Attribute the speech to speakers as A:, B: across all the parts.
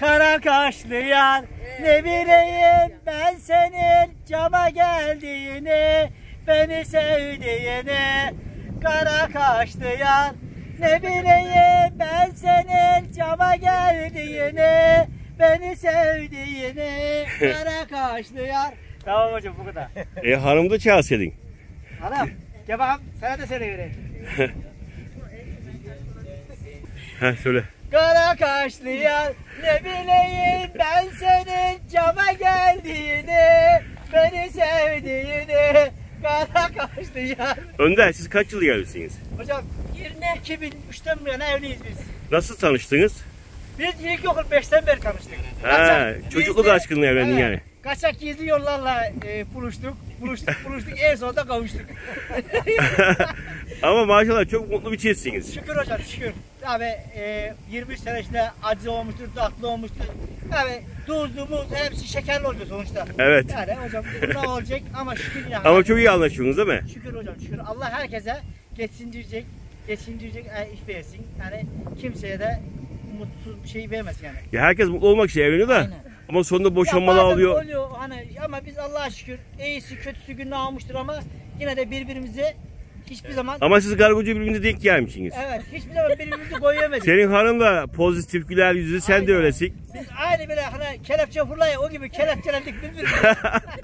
A: Kara kaşlı yar, ne bileyim ben senin cama geldiğini, beni sevdiğini. Kara kaşlı yar, ne bileyim ben senin cama geldiğini, beni sevdiğini. Kara kaşlı yar. Tamam hocam, bu kadar.
B: Hanımı da çağırsaydın.
A: Hanım, gel bakalım, sana da söyleyeyim.
B: Söyle.
A: Kara kaşlı yar, ne bileyim ben senin cama geldiğini, beni sevdiğini. Kara kaşlı yar.
B: Önder, siz kaç yıl evlisiniz?
A: Hocam 2003'ten bu yana evliyiz biz.
B: Nasıl tanıştınız?
A: Biz ilkokul 5'ten beri tanıştık.
B: Çocukluk aşkınla evlendin yani.
A: Kaçak gizli yollarla buluştuk. En sonunda kavuştuk.
B: Ama maşallah çok mutlu bir çiftsiniz.
A: Şükür hocam, şükür. Abi 23 sene içinde acı olmuştur, tatlı olmuştur. Abi tuzlu, muz hepsi şekerli oluyor sonuçta.
B: Evet.
A: Yani hocam bu ne olacak ama şükür ya.
B: Ama çok iyi anlaşıyorsunuz değil mi?
A: Şükür hocam, şükür. Allah herkese geçindirecek iş versin. Yani kimseye de mutsuz bir şey vermesin yani.
B: Ya herkes mutlu olmak için evleniyor da. Aynen. Ama sonunda boşanmalar oluyor.
A: Oluyor hani, ama biz Allah'a şükür iyisi kötüsü günü almıştır ama yine de birbirimize hiçbir zaman...
B: Ama siz karı koca birbirinize denk gelmişsiniz.
A: Evet, hiçbir zaman birbirimizi koyamadık.
B: Senin hanım da pozitif, güler yüzlü, sen de öylesin.
A: Biz aynı böyle hani kelepçe fırlaya o gibi kelepçelendik birbirimize.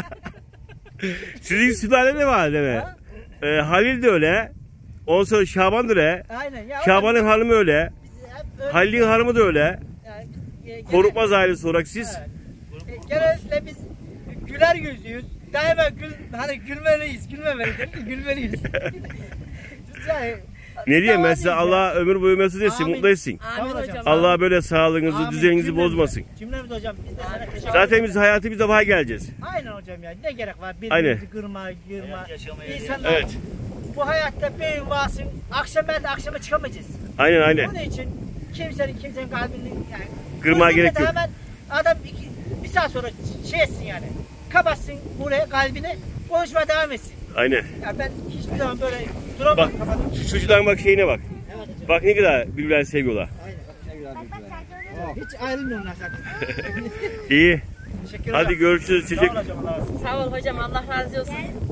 B: Sizin sülale ne var değil mi? Halil de öyle. Ondan sonra Şaban da öyle.
A: Aynen.
B: Şaban'ın hanımı öyle. Halil'in hanımı da öyle. Yani, Korkmaz ailesi olarak siz.
A: Evet. Genellikle biz güler yüzlüyüz. Daima gülmeliyiz. Gülmeliyiz. Yani,
B: ne diyeyim ben size, Allah ömür boyu mesut etsin, mutlu etsin.
C: Amin hocam.
B: Allah böyle sağlığınızı, düzeninizi bozmasın.
A: Cümlemiz hocam, biz de sana teşekkür ederiz.
B: Zaten biz hayatımızda daha geleceğiz.
A: Aynen hocam ya, ne gerek var birbirimizi kırma. İnsanlar
B: evet.
A: Bu hayatta bir varsın, akşama çıkamayacağız.
B: Aynen.
A: Onun için kimsenin kalbini yani
B: kırmaya gerek yok.
A: Hemen adam bir saat sonra şey etsin yani. Kapatsın buraya kalbini, konuşmaya devam etsin.
B: Aynen.
A: Ya ben hiçbir zaman böyle duramam.
B: Bak, şu çocukların bak şeyine bak.
A: Evet hocam.
B: Bak ne kadar birbirlerini seviyorlar.
A: Aynen, seviyorlar birbirlerini. Hiç ayrılmıyorlar zaten.
B: İyi.
A: Teşekkür
B: Hadi
A: hocam.
B: görüşürüz.
A: Sağ ol hocam, Allah razı olsun.
C: Sağ ol hocam, Allah razı olsun.